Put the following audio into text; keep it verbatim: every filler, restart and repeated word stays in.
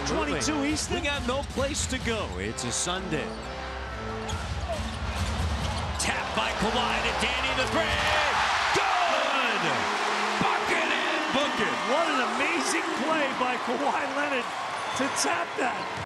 twenty-two Eastern. We got no place to go. It's a Sunday. Tap by Kawhi to Danny the three. Good! Bucket and book it. What an amazing play by Kawhi Leonard to tap that.